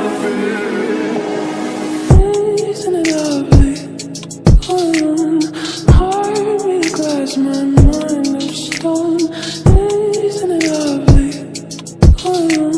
Isn't it lovely? Heart made of glass, my mind of stone. Isn't it lovely?